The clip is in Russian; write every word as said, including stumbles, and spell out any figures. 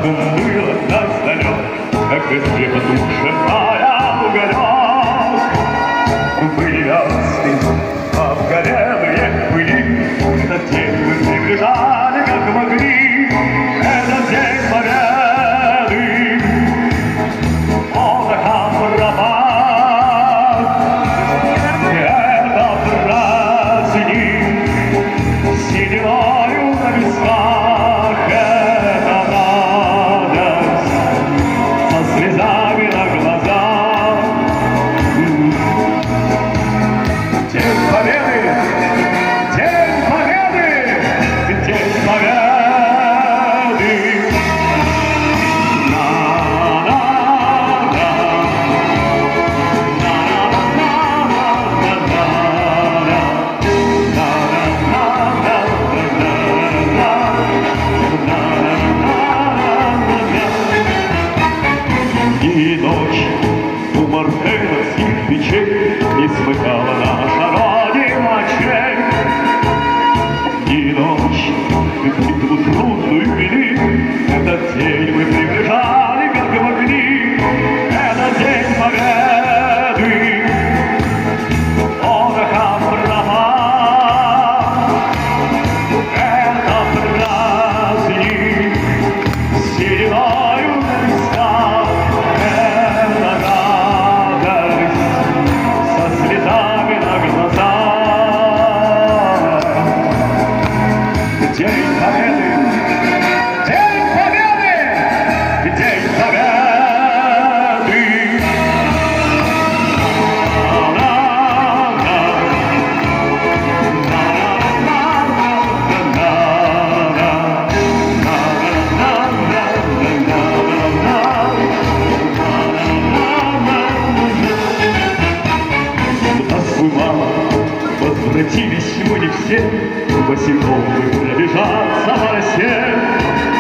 как умыла нас далек, как быстрее потушенная уголек. Были весны, обгорелые пыли, этот день мы приближали, как могли. Этот день победы, отдыхом раба. Это праздник сединою на висках, это радость со слезами на глазах. День победы, день победы, день победы. И ночь у мартеновских печей не смыкала наша родина очей. И ночь битву трудную вели, этот день мы приближали, как могли. Это день победы, отдыха права. Это праздник сединою на висках. День победы, день победы, день победы. Возвратились мы не все, босиком мы пробежаться по росе.